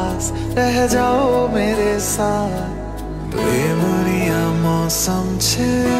पास रह जाओ मेरे साथ। प्रेमनिया मौसम छे